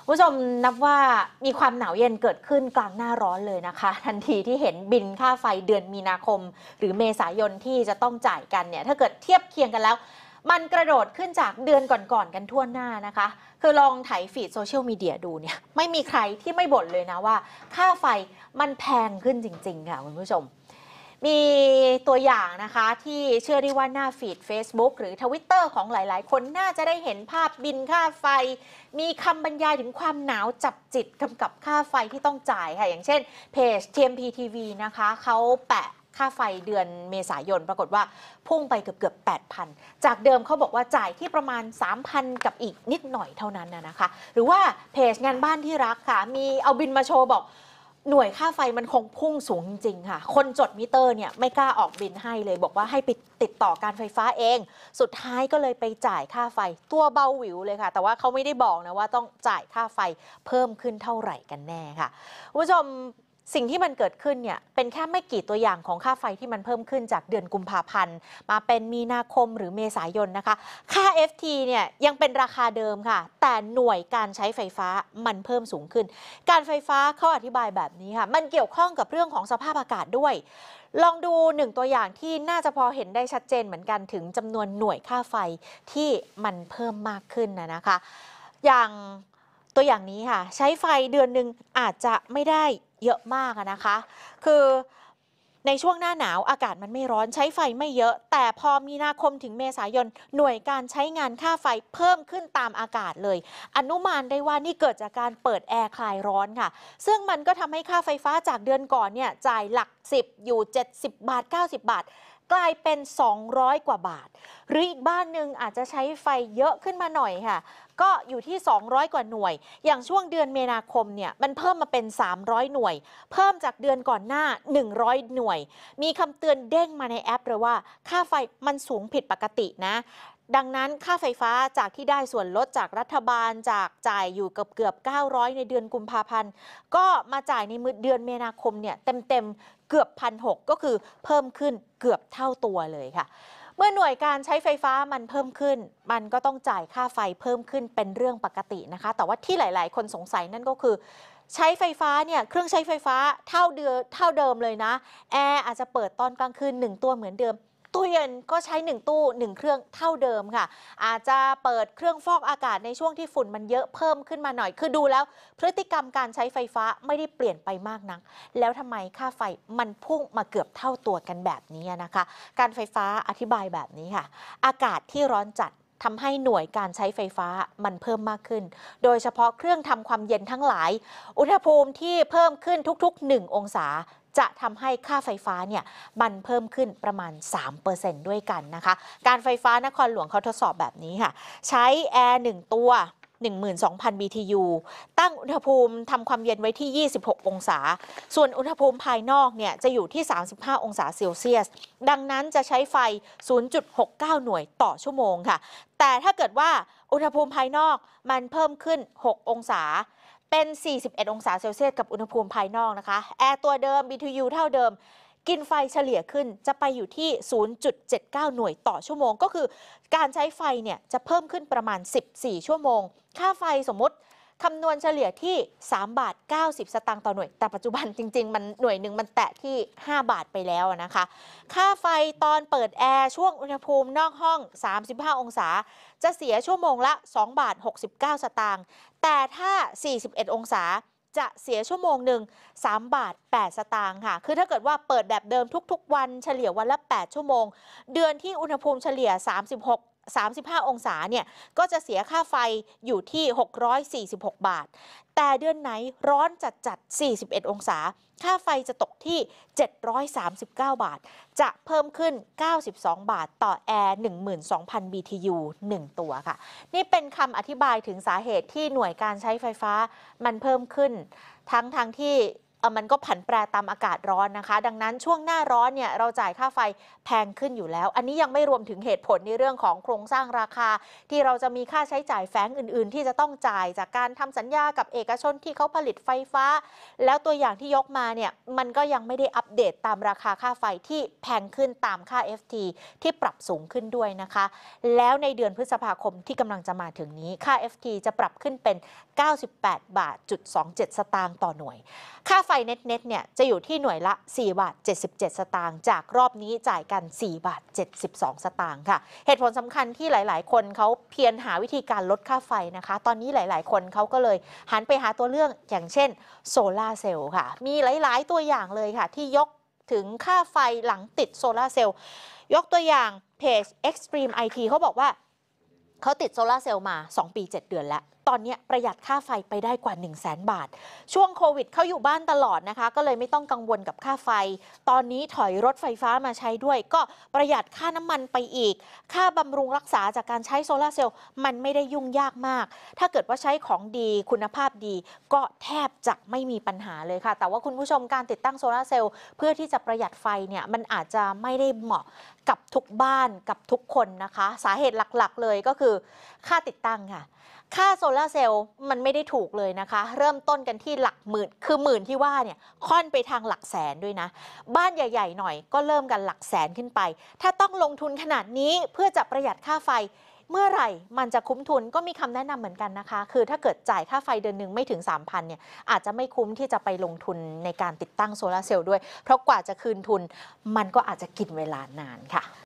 ผู้ชมนับว่ามีความหนาวเย็นเกิดขึ้นกลางหน้าร้อนเลยนะคะทันทีที่เห็นบินค่าไฟเดือนมีนาคมหรือเมษายนที่จะต้องจ่ายกันเนี่ยถ้าเกิดเทียบเคียงกันแล้วมันกระโดดขึ้นจากเดือนก่อนๆกันทั่วหน้านะคะคือลองไถฟีดโซเชียลมีเดียดูเนี่ยไม่มีใครที่ไม่บ่นเลยนะว่าค่าไฟมันแพงขึ้นจริงๆค่ะคุณผู้ชมมีตัวอย่างนะคะที่เชื่อได้ว่าหน้าฟีด Facebook หรือ Twitter ของหลายๆคนน่าจะได้เห็นภาพบินค่าไฟมีคำบรรยายถึงความหนาวจับจิตกำกับค่าไฟที่ต้องจ่ายค่ะอย่างเช่นเพจ TMP TV นะคะเขาแปะค่าไฟเดือนเมษายนปรากฏว่าพุ่งไปเกือบ 8,000 จากเดิมเขาบอกว่าจ่ายที่ประมาณ 3,000 กับอีกนิดหน่อยเท่านั้นนะคะหรือว่าเพจงานบ้านที่รักค่ะมีเอาบินมาโชว์บอกหน่วยค่าไฟมันคงพุ่งสูงจริงๆค่ะคนจดมิเตอร์เนี่ยไม่กล้าออกบินให้เลยบอกว่าให้ไปติดต่อการไฟฟ้าเองสุดท้ายก็เลยไปจ่ายค่าไฟตัวเบาหวิวเลยค่ะแต่ว่าเขาไม่ได้บอกนะว่าต้องจ่ายค่าไฟเพิ่มขึ้นเท่าไหร่กันแน่ค่ะคุณผู้ชมสิ่งที่มันเกิดขึ้นเนี่ยเป็นแค่ไม่กี่ตัวอย่างของค่าไฟที่มันเพิ่มขึ้นจากเดือนกุมภาพันธ์มาเป็นมีนาคมหรือเมษายนนะคะค่า FT เนี่ยยังเป็นราคาเดิมค่ะแต่หน่วยการใช้ไฟฟ้ามันเพิ่มสูงขึ้นการไฟฟ้าเขาอธิบายแบบนี้ค่ะมันเกี่ยวข้องกับเรื่องของสภาพอากาศด้วยลองดูหนึ่งตัวอย่างที่น่าจะพอเห็นได้ชัดเจนเหมือนกันถึงจำนวนหน่วยค่าไฟที่มันเพิ่มมากขึ้นนะคะอย่างตัวอย่างนี้ค่ะใช้ไฟเดือนหนึ่งอาจจะไม่ได้เยอะมากนะคะคือในช่วงหน้าหนาวอากาศมันไม่ร้อนใช้ไฟไม่เยอะแต่พอมีนาคมถึงเมษายนหน่วยการใช้งานค่าไฟเพิ่มขึ้นตามอากาศเลยอนุมานได้ว่านี่เกิดจากการเปิดแอร์คลายร้อนค่ะซึ่งมันก็ทำให้ค่าไฟฟ้าจากเดือนก่อนเนี่ยจ่ายหลัก10อยู่70 บาท90 บาทกลายเป็น200 กว่าบาทหรืออีกบ้านหนึ่งอาจจะใช้ไฟเยอะขึ้นมาหน่อยค่ะก็อยู่ที่200กว่าหน่วยอย่างช่วงเดือนมีนาคมเนี่ยมันเพิ่มมาเป็น300หน่วยเพิ่มจากเดือนก่อนหน้า100หน่วยมีคำเตือนเด้งมาในแอปเลยว่าค่าไฟมันสูงผิดปกตินะดังนั้นค่าไฟฟ้าจากที่ได้ส่วนลดจากรัฐบาลจากจ่ายอยู่เกือบ900ในเดือนกุมภาพันธ์ก็มาจ่ายในเดือนมีนาคมเนี่ยเต็มเกือบ 1,600 ก็คือเพิ่มขึ้นเกือบเท่าตัวเลยค่ะเมื่อหน่วยการใช้ไฟฟ้ามันเพิ่มขึ้นมันก็ต้องจ่ายค่าไฟเพิ่มขึ้นเป็นเรื่องปกตินะคะแต่ว่าที่หลายๆคนสงสัยนั่นก็คือใช้ไฟฟ้าเนี่ยเครื่องใช้ไฟฟ้าเท่าเดิมเลยนะแอร์อาจจะเปิดตอนกลางคืน1ตัวเหมือนเดิมตู้เย็นก็ใช้1ตู้1เครื่องเท่าเดิมค่ะอาจจะเปิดเครื่องฟอกอากาศในช่วงที่ฝุ่นมันเยอะเพิ่มขึ้นมาหน่อยคือดูแล้วพฤติกรรมการใช้ไฟฟ้าไม่ได้เปลี่ยนไปมากนักแล้วทำไมค่าไฟมันพุ่งมาเกือบเท่าตัวกันแบบนี้นะคะการไฟฟ้าอธิบายแบบนี้ค่ะอากาศที่ร้อนจัดทำให้หน่วยการใช้ไฟฟ้ามันเพิ่มมากขึ้นโดยเฉพาะเครื่องทำความเย็นทั้งหลายอุณหภูมิที่เพิ่มขึ้นทุกๆ1องศาจะทำให้ค่าไฟฟ้าเนี่ยมันเพิ่มขึ้นประมาณ 3% ด้วยกันนะคะการไฟฟ้านครหลวงเขาทดสอบแบบนี้ค่ะใช้แอร์1ตัว12,000 BTU ตั้งอุณหภูมิทำความเย็นไว้ที่26องศาส่วนอุณหภูมิภายนอกเนี่ยจะอยู่ที่35องศาเซลเซียสดังนั้นจะใช้ไฟ 0.69 หน่วยต่อชั่วโมงค่ะแต่ถ้าเกิดว่าอุณหภูมิภายนอกมันเพิ่มขึ้น6องศาเป็น41องศาเซลเซียสกับอุณหภูมิภายนอกนะคะแอร์ตัวเดิม BTU เท่าเดิมกินไฟเฉลี่ยขึ้นจะไปอยู่ที่ 0.79 หน่วยต่อชั่วโมงก็คือการใช้ไฟเนี่ยจะเพิ่มขึ้นประมาณ14ชั่วโมงค่าไฟสมมติคำนวณเฉลี่ยที่3 บาท 90 สตางค์ต่อหน่วยแต่ปัจจุบันจริงๆมันหน่วยหนึ่งมันแตะที่5 บาทไปแล้วนะคะค่าไฟตอนเปิดแอร์ช่วงอุณหภูมินอกห้อง35องศาจะเสียชั่วโมงละ2 บาท 69 สตางค์แต่ถ้า41องศาจะเสียชั่วโมงหนึ่ง3 บาท 8 สตางค์ค่ะคือถ้าเกิดว่าเปิดแบบเดิมทุกๆวันเฉลี่ยวันละ8ชั่วโมงเดือนที่อุณหภูมิเฉลี่ย35องศาเนี่ยก็จะเสียค่าไฟอยู่ที่646 บาทแต่เดือนไหนร้อนจัด41องศาค่าไฟจะตกที่739 บาทจะเพิ่มขึ้น92 บาทต่อแอร์ 12,000 BTU 1 ตัวค่ะนี่เป็นคำอธิบายถึงสาเหตุที่หน่วยการใช้ไฟฟ้ามันเพิ่มขึ้นทั้งที่มันก็ผันแปรตามอากาศร้อนนะคะ ดังนั้นช่วงหน้าร้อนเนี่ยเราจ่ายค่าไฟแพงขึ้นอยู่แล้ว อันนี้ยังไม่รวมถึงเหตุผลในเรื่องของโครงสร้างราคาที่เราจะมีค่าใช้จ่ายแฝงอื่นๆที่จะต้องจ่ายจากการทำสัญญากับเอกชนที่เขาผลิตไฟฟ้าแล้วตัวอย่างที่ยกมาเนี่ยมันก็ยังไม่ได้อัปเดตตามราคาค่าไฟที่แพงขึ้นตามค่า FT ที่ปรับสูงขึ้นด้วยนะคะแล้วในเดือนพฤษภาคมที่กำลังจะมาถึงนี้ค่า FT จะปรับขึ้นเป็น98 บาทจุด27 สตางค์ต่อหน่วยค่าไฟเน็ตเนี่ยจะอยู่ที่หน่วยละ4 บาท 77 สตางค์จากรอบนี้จ่ายกัน4 บาท 72 สตางค์ค่ะเหตุผลสำคัญที่หลายๆคนเขาเพียรหาวิธีการลดค่าไฟนะคะตอนนี้หลายๆคนเขาก็เลยหันไปหาตัวเลือกอย่างเช่นโซลาร์เซลล์ค่ะมีหลายๆตัวอย่างเลยค่ะที่ยกถึงค่าไฟหลังติดโซลาร์เซลล์ยกตัวอย่างเพจ Extreme IT เขาบอกว่าเขาติดโซลาร์เซลล์มา 2 ปี 7 เดือนแล้วตอนนี้ประหยัดค่าไฟไปได้กว่า 100,000 บาทช่วงโควิดเขาอยู่บ้านตลอดนะคะก็เลยไม่ต้องกังวลกับค่าไฟตอนนี้ถอยรถไฟฟ้ามาใช้ด้วยก็ประหยัดค่าน้ำมันไปอีกค่าบำรุงรักษาจากการใช้โซลาร์เซลล์มันไม่ได้ยุ่งยากมากถ้าเกิดว่าใช้ของดีคุณภาพดีก็แทบจะไม่มีปัญหาเลยค่ะแต่ว่าคุณผู้ชมการติดตั้งโซลาร์เซลล์เพื่อที่จะประหยัดไฟเนี่ยมันอาจจะไม่ได้เหมาะกับทุกบ้านกับทุกคนนะคะสาเหตุหลักๆเลยก็คือค่าติดตั้งค่ะค่าโซลาร์เซลล์มันไม่ได้ถูกเลยนะคะเริ่มต้นกันที่หลักหมื่นคือหมื่นที่ว่าเนี่ยค่อนไปทางหลักแสนด้วยนะบ้านใหญ่ๆหน่อยก็เริ่มกันหลักแสนขึ้นไปถ้าต้องลงทุนขนาดนี้เพื่อจะประหยัดค่าไฟเมื่อไหร่มันจะคุ้มทุนก็มีคำแนะนำเหมือนกันนะคะคือถ้าเกิดจ่ายค่าไฟเดือนหนึ่งไม่ถึง 3,000 เนี่ยอาจจะไม่คุ้มที่จะไปลงทุนในการติดตั้งโซลาร์เซลล์ด้วยเพราะกว่าจะคืนทุนมันก็อาจจะกินเวลานานค่ะ